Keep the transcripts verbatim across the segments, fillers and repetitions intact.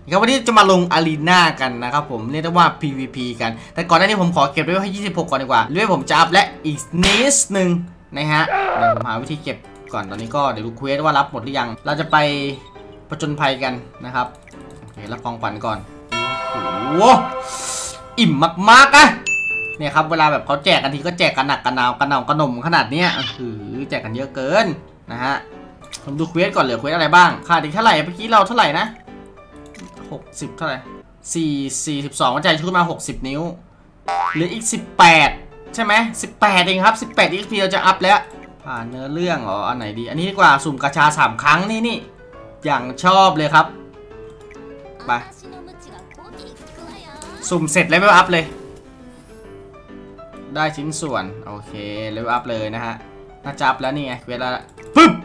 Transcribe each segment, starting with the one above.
ครับวันนี้จะมาลงอารีนากันนะครับผมเรียกได้ว่า พี วี พี กันแต่ก่อนหน้านี้ผมขอเก็บไว้ให้ยี่สิบหกก่อนดีกว่าเรื่อยผมจะอัพและอีกนิดนึงนะฮะเดี๋ยวผมหาวิธีเก็บก่อนตอนนี้ก็เดี๋ยวดูเควสว่ารับหมดหรือยังเราจะไปผจญภัยกันนะครับโอเครับกองขวัญก่อนโอ้โหอิ่มมากๆอะเนี่ยครับเวลาแบบเขาแจกกันทีก็แจกกันหนักกันหนาวกันหนาวกันหนมขนาดเนี้ยคือแจกกันเยอะเกินนะฮะผมดูเควสก่อนเหลือเควสอะไรบ้างขาดอีกเท่าไหร่เมื่อกี้เราเท่าไหร่นะหกสิบเท่าไหร่สี่สี่สิบสองใจชุดมาหกสิบนิ้วหรืออีกสิบแปดใช่ไหมสิบแปดเองครับสิบแปด เอ็ก พี เราจะอัพแล้วผ่านเนื้อเรื่องอ๋ออันไหนดีอันนี้ดีกว่าสุ่มกาชาสามครั้งนี่นี่อย่างชอบเลยครับไปสุ่มเสร็จเลเวลอัพเลยได้ชิ้นส่วนโอเคเลเวลอัพเลยนะฮะน่าจะอัพแล้วนี่ไงเวลาปึ๊บ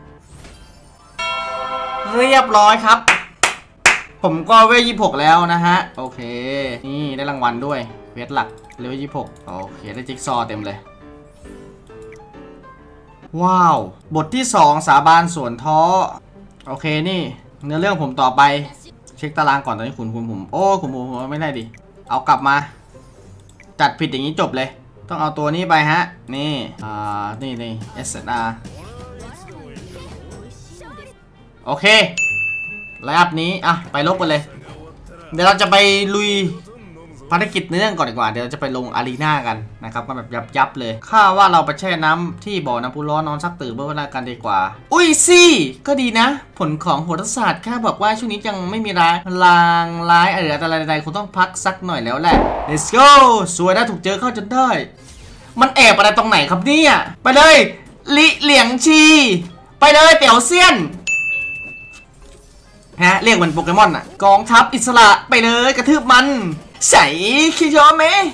เรียบร้อยครับผมก็เวลยี่สิบหกแล้วนะฮะโอเคนี่ได้รางวัลด้วยเวทหลักเลเวลยี่สิบหกโอเคได้จิ๊กซอว์เต็มเลยว้าวบทที่สองสาบานสวนท้อโอเคนี่เนื้อเรื่องผมต่อไปเช็คตารางก่อนตอนนี้ขุนขุนผมโอ้ขุนผมไม่ได้ดิเอากลับมาจัดผิดอย่างนี้จบเลยต้องเอาตัวนี้ไปฮะนี่อ่านี่นี่ เอส เอ็น อาร์ โอเคไลน์อัพนี้อ่ะไปลบกันเลยเดี๋ยวเราจะไปลุยภารกิจเรื่องก่อนดีกว่าเดี๋ยวเราจะไปลงอารีนากันนะครับกันแบบยับยับเลยข้าว่าเราไปแช่น้ำที่บ่อน้ำพุร้อนนอนซักตื่นเมื่อเวลากันดีกว่าอุ้ยสิก็ดีนะผลของโหราศาสตร์แค่บอกว่าช่วงนี้ยังไม่มีร้ายลางร้ายอะไรอะไรใดๆคงต้องพักสักหน่อยแล้วแหละ let's go สวยนะถูกเจอเข้าจนได้มันแอบอะไรตรงไหนครับเนี่ยไปเลยลิเหลียงชีไปเลยเปี่ยวเซียนฮะเรียกเหมือนโปเกมอนอ่ะกองทัพอิสระไปเลยกระทืบมันใส่คิโยเมะ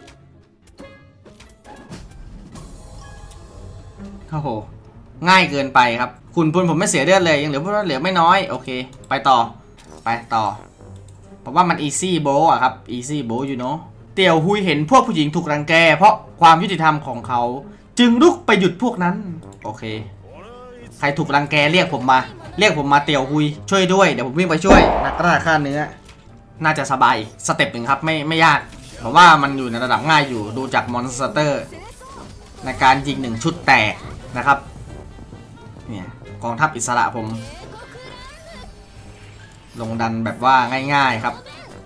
โอ้โหง่ายเกินไปครับคุณพลผมไม่เสียเลือดเลยยังเหลือพวกเหลือไม่น้อยโอเคไปต่อไปต่อเพราะว่ามันอีซี่โบอ่ะครับอีซี่โบอยู่เนาะเตี่ยวหุยเห็นพวกผู้หญิงถูกรังแกเพราะความยุติธรรมของเขาจึงลุกไปหยุดพวกนั้นโอเคใครถูกรังแกเรียกผมมาเรียกผมมาเตี่ยวหุยช่วยด้วยเดี๋ยวผมวิ่งไปช่วยนักล่าฆ่าเนื้อน่าจะสบายสเต็ปหนึ่งครับไม่ไม่ยากเพราะว่ามันอยู่ในระดับง่ายอยู่ดูจากมอนสเตอร์ในการยิงหนึ่งชุดแตกนะครับเนี่ยกองทัพอิสระผมลงดันแบบว่าง่ายๆครับ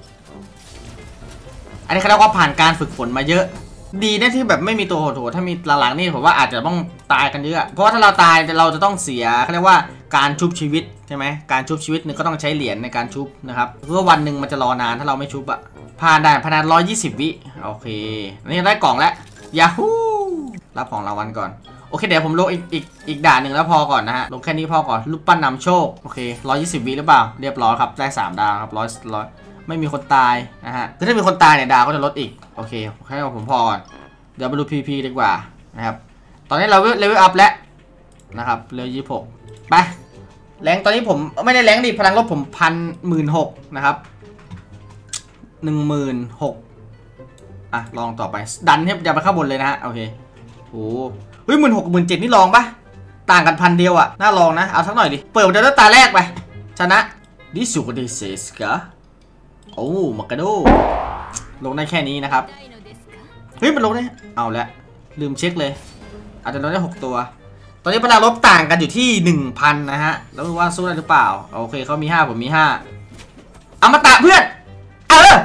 อันนี้เขาเรียกว่าผ่านการฝึกฝนมาเยอะดีนะที่แบบไม่มีตัวโหดๆถ้ามีหลังๆนี่ผมว่าอาจจะต้องตายกันเยอะเพราะว่าถ้าเราตายเราจะต้องเสียเขาเรียกว่าการชุบชีวิตใช่ไหมการชุบชีวิตนึงก็ต้องใช้เหรียญในการชุบนะครับเพื่อวันหนึ่งมันจะรอนานถ้าเราไม่ชุบอะผ่านได้ผ่านได้ร้อยยี่สิบวิโอเคอันนี้ได้กล่องแล้วยาฮูรับของรางวัลก่อนโอเคเดี๋ยวผมลงอีกอีกอีกด่านหนึ่งแล้วพอก่อนนะฮะลงแค่นี้พอก่อนรูปปั้นนำโชคโอเคร้อยยี่สิบวิหรือเปล่าเรียบร้อยครับได้สามดาวครับร้อยร้อยไม่มีคนตายนะฮะคือถ้ามีคนตายเนี่ยดาวก็จะลดอีกโอเคให้ผมพอก่อนเดี๋ยวไปดู พี พี ดีกว่านะครับตอนนี้เราเลเวลอัพแล้วนะครับเลเวลยี่สิบหกไปแรงตอนนี้ผมไม่ได้แรงดิพลังลบผมพันหมื่นหกนะครับหนึ่งหมื่นหกอ่ะลองต่อไปดันให้อย่าไปข้างบนเลยนะฮะโอเคโอ้เฮ้ยหมื่นหกหมื่นเจ็ดนี่ลองปะต่างกันพันเดียวอะน่าลองนะเอาสักหน่อยดิเปิดเดี๋ยวตาแรกไปชนะดิสุกเดเซสกะโอ้มากระโดลงได้แค่นี้นะครับเฮ้ยมันลงได้เอาละลืมเช็คเลยอาจจะลงได้หกตัวตอนนี้พลังลบต่างกันอยู่ที่ หนึ่งพัน นะฮะแล้วว่าสู้ได้หรือเปล่าโอเคเขามีห้าผมมีห้าอมตะเพื่อนเออ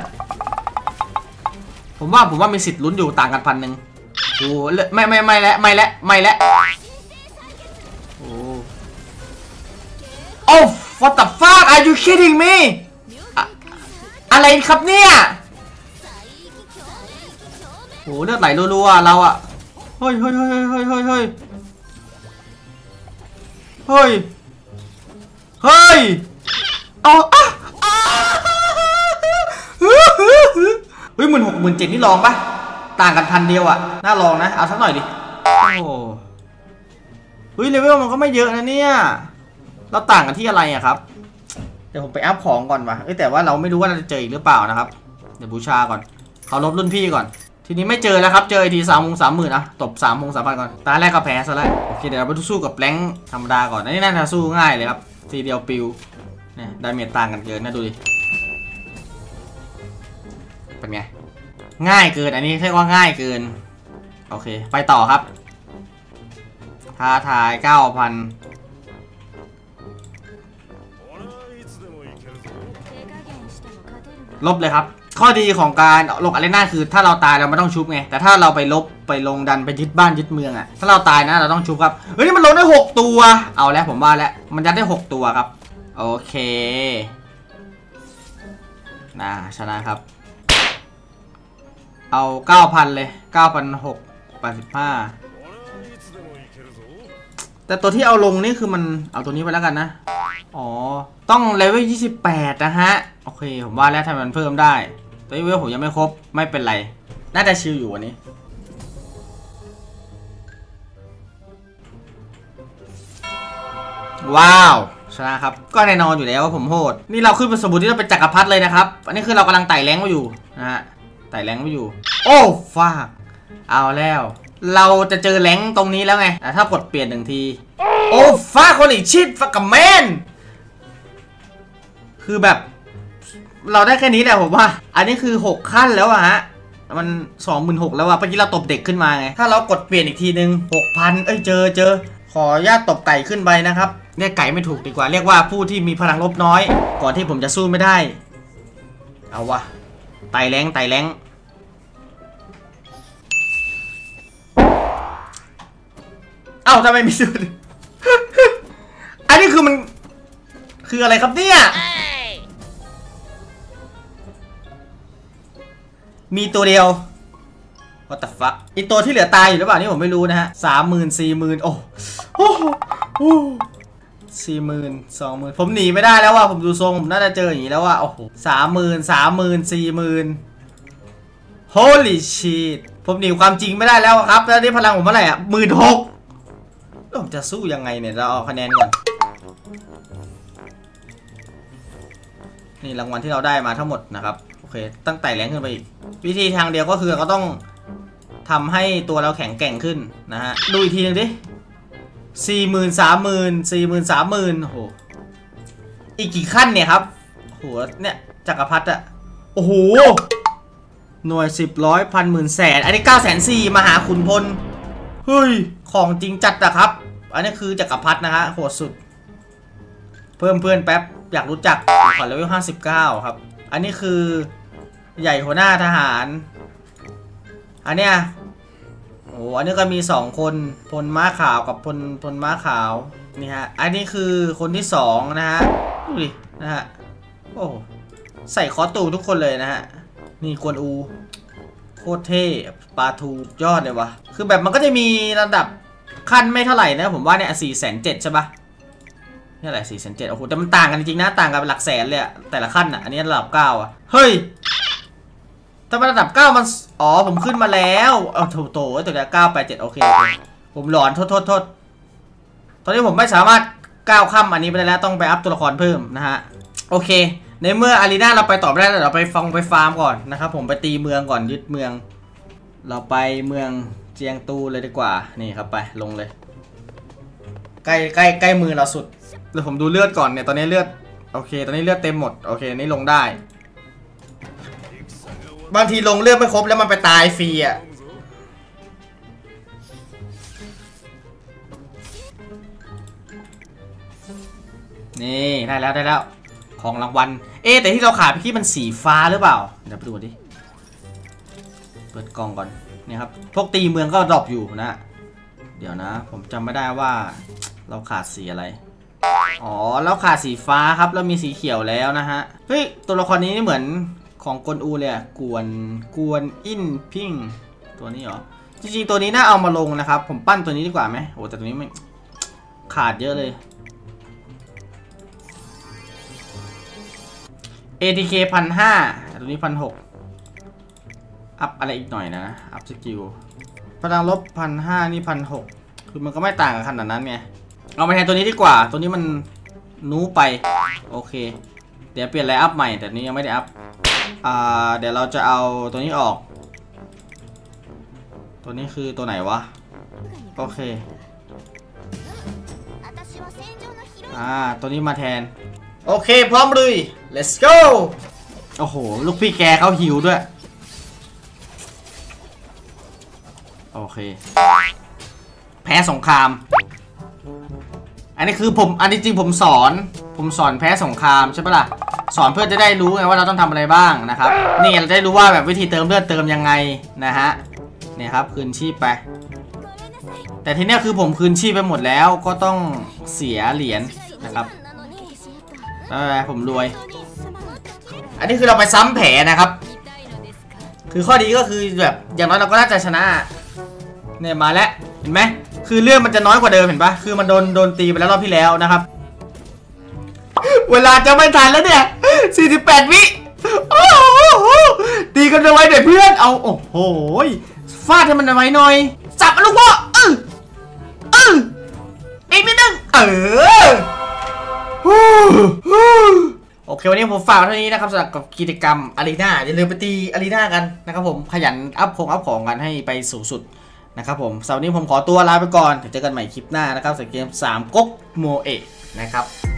ผมว่าผมว่ามีสิทธิ์ลุ้นอยู่ต่างกันพันหนึ่งโอ้ไม่ไม่ไม่แล้วไม่แล้วไม่แล้วโอ้โอ้ what the fuck are you kidding me อะอะไรครับเนี่ยโอ้เลือดไหลรัวๆเราอะเฮ้ยเฮ้ยเฮ้ยเฮ้ยเฮ้ยเฮ้ยเฮ้ยเฮ้ยเอาอ่ะเฮ้ยหมื่นหกหมื่นเจ็ดนี่ลองปะต่างกันพันเดียวอ่ะน่าลองนะเอาสักหน่อยดิโอ้เฮ้ยเลเวลมันก็ไม่เยอะนะเนี่ยเราต่างกันที่อะไรอ่ะครับเดี๋ยวผมไปอัพของก่อนว่ะเอ้ยแต่ว่าเราไม่รู้ว่าเราจะเจออีกหรือเปล่านะครับเดี๋ยวบูชาก่อนเขาลบรุ่นพี่ก่อนทีนี้ไม่เจอแล้วครับเจอทีสามโมงสามหมื่นอะตบสามโมงสามพันก่อนตาแรกก็แพ้ซะแล้วโอเคเดี๋ยวเราไปสู้กับแรงธรรมดาก่อนอันนี้น่าจะสู้ง่ายเลยครับทีเดียวปิวเนี่ยดาเมจต่างกันเกินนะดูดิเป็นไงง่ายเกินอันนี้เรียกว่าง่ายเกินโอเคไปต่อครับท้าทาย เก้าพัน ลบเลยครับข้อดีของการลงอารีนาคือถ้าเราตายเราไม่ต้องชุบไงแต่ถ้าเราไปลบไปลงดันไปยึดบ้านยึดเมืองอะถ้าเราตายนะเราต้องชุบครับเฮ้ยนี่มันลงได้หกตัวเอาแล้วผมว่าแล้วมันยัดได้หกตัวครับโอเคนะชนะครับเอา เก้าพัน เลย เก้าพันหกร้อยแปดสิบห้า แต่ตัวที่เอาลงนี่คือมันเอาตัวนี้ไปแล้วกันนะอ๋อต้องเลเวลยี่สิบแปดนะฮะโอเคผมว่าแล้วทำไมมันเพิ่มได้ตัวเลเวลผมยังไม่ครบไม่เป็นไรน่าจะชิลอยู่วันนี้ว้าวชนะครับก็แน่นอนอยู่แล้วว่าผมโหดนี่เราขึ้นเป็นสมุดที่เราเป็นจักรพรรดิเลยนะครับอันนี้คือเรากำลังไต่แรงมาอยู่นะฮะไต่แรงมาอยู่โอ้ฟากเอาแล้วเราจะเจอแรงตรงนี้แล้วไงแต่ถ้ากดเปลี่ยนหนึ่งทีโอ้ฟากคนอีกชิดฟักกับแมนคือแบบเราได้แค่นี้แหละผมว่าอันนี้คือหกขั้นแล้วอะฮะมัน สองหมื่นหกพัน แล้วอะเมื่อกี้เราตบเด็กขึ้นมาไงถ้าเรากดเปลี่ยนอีกทีนึง หกพัน เอ้ยเจอเจอขออนุญาตตบไก่ขึ้นไปนะครับเรียกไก่ไม่ถูกดีกว่าเรียกว่าผู้ที่มีพลังลบน้อยก่อนที่ผมจะสู้ไม่ได้เอาวะไต่แรงไต่แรงเอ้าทำไมมีสูตร อันนี้คือมันคืออะไรครับเนี่ยมีตัวเดียว what the fuck อีตัวที่เหลือตายอยู่หรือเปล่านี่ผมไม่รู้นะฮะสามหมื่นสี่หมื่นโอ้โหสี่หมื่นสองหมื่นผมหนีไม่ได้แล้วว่ะผมดูทรงผมน่าจะเจออย่างนี้แล้วว่ะโอ้โหสามหมื่นสามหมื่นสี่หมื่น holy shit ผมหนีความจริงไม่ได้แล้วครับแล้วนี่พลังผมเท่าไหร่อ่ะหมื่นหกผมจะสู้ยังไงเนี่ยเราเอาคะแนนก่อนนี่รางวัลที่เราได้มาทั้งหมดนะครับโอเคตั้งแต่แรงขึ้นไปอีกวิธีทางเดียวก็คือเราต้องทำให้ตัวเราแข็งแกร่งขึ้นนะฮะดูอีกทีนึงดิสี่หมื่นสามหมื่นสี่หมื่นสามหมื่นโอ้โหอีกกี่ขั้นเนี่ยครับโอ้โหเนี่ยจักรพรรดิอะโอ้โหหน่วยสิบร้อยพันหมื่นแสนอันนี้เก้าแสนสี่มหาขุนพลเฮ้ยของจริงจัดอะครับอันนี้คือจักรพรรดินะฮะโหดสุดเพิ่มเพื่อนแป๊บอยากรู้จักขอเลเวลห้าสิบเก้าครับอันนี้คือใหญ่หัวหน้าทหารอันเนี้ยโอ้อันนี้ก็มีสองคนพลม้าขาวกับพลพลม้าขาวนี่ฮะอันนี้คือคนที่สองนะฮะดูดินะฮะโอ้ใส่คอตูทุกคนเลยนะฮะนี่กวนอูโคตรเท่ปาทูยอดเลยวะคือแบบมันก็จะมีระดับขั้นไม่เท่าไหร่นะผมว่าเนี่ยสี่แสนเจ็ดใช่ปะนี่อะไรสี่แสนเจ็ดโอ้โหแต่มันต่างกันจริงๆนะต่างกันเป็นหลักแสนเลยอะแต่ละขั้นอะอันนี้ระดับเก้าอะเฮ้ยถ้ามันระดับเก้ามันอ๋อผมขึ้นมาแล้วเอาโถโถตัวเดียวเก้าแปดเจ็ดโอเคผมหลอนโทษโทษโทษตอนนี้ผมไม่สามารถก้าวข้ามอันนี้ไปได้แล้วต้องไปอัพตัวละครเพิ่มนะฮะโอเคในเมื่ออารีนาเราไปต่อไม่ได้เราไปฟังไปฟาร์มก่อนนะครับผมไปตีเมืองก่อนยึดเมืองเราไปเมืองเจียงตูเลยดีกว่านี่ครับไปลงเลยใกล้ใกล้ใกล้มือเราสุดเดี๋ยวผมดูเลือดก่อนเนี่ยตอนนี้เลือดโอเคตอนนี้เลือดเต็มหมดโอเคนี่ลงได้บางทีลงเลือดไม่ครบแล้วมันไปตายฟรีอ่ะนี่ได้แล้วได้แล้วของรางวัลเอ๊แต่ที่เราขาดพี่มันสีฟ้าหรือเปล่าเดี๋ยวไปดูดิเปิดกล่องก่อนนี่ครับพวกตีเมืองก็ดรอปอยู่นะเดี๋ยวนะผมจำไม่ได้ว่าเราขาดสีอะไรอ๋อเราขาดสีฟ้าครับแล้วมีสีเขียวแล้วนะฮะเฮ้ยตัวละครนี้เหมือนของกวนอูเลยอะกวนกวนอินพิงตัวนี้เหรอจริงๆตัวนี้น่าเอามาลงนะครับผมปั้นตัวนี้ดีกว่าไหมโอ้แต่ตัวนี้ไม่ขาดเยอะเลย เอ ที เค พันห้าตัวนี้พันหกอัพอะไรอีกหน่อยนะอัพสกิลพลังลบพันห้านี่พันหกคือมันก็ไม่ต่างกันขนาดนั้นไงเอาไปแทนตัวนี้ดีกว่าตัวนี้มันนูไปโอเคเดี๋ยวเปลี่ยนไลน์อัพใหม่แต่นี้ยังไม่ได้อัพอ่าเดี๋ยวเราจะเอาตัวนี้ออกตัวนี้คือตัวไหนวะโอเคอ่าตัวนี้มาแทนโอเคพร้อมเลย let's go โอ้โหลูกพี่แกเขาหิวด้วยโอเคแพ้สงครามอันนี้คือผมอันนี้จริงผมสอนผมสอนแพ้สงครามใช่ปะล่ะสอนเพื่อจะได้รู้ไงว่าเราต้องทำอะไรบ้างนะครับนี่เราจะได้รู้ว่าแบบวิธีเติมเลือดเติมยังไงนะฮะเนี่ยครับคืนชีพไปแต่ทีเนี้ยคือผมคืนชีพไปหมดแล้วก็ต้องเสียเหรียญนะครับไม่เป็นไรผมรวยอันนี้คือเราไปซ้ำแผลนะครับคือข้อดีก็คือแบบอย่างน้อยเราก็น่าจะชนะเนี่ยมาแล้วเห็นไหมคือเรื่องมันจะน้อยกว่าเดิมเห็นปะคือมันโดนโดนตีไปแล้วรอบที่แล้วนะครับเวลาจะไม่ทันแล้วเนี่ยสี่สิบแปดวิโอ้โหตีกันเอาไว้เดี๋ยวเพื่อนเอาโอ้โหฟาดให้มันเอาไว้หน่อยจับลูกพ่อเออเอออีกนิดนึงเออโอเควันนี้ผมฝากเท่านี้นะครับสำหรับกับกิจกรรมอารีนาอย่าลืมไปตีอารีนากันนะครับผมขยันอัพของอัพของกันให้ไปสูงสุดนะครับผมสำหรับวันนี้ผมขอตัวลาไปก่อนเจอกันใหม่คลิปหน้านะครับสำหรับเกมสามก๊กโมเอะนะครับ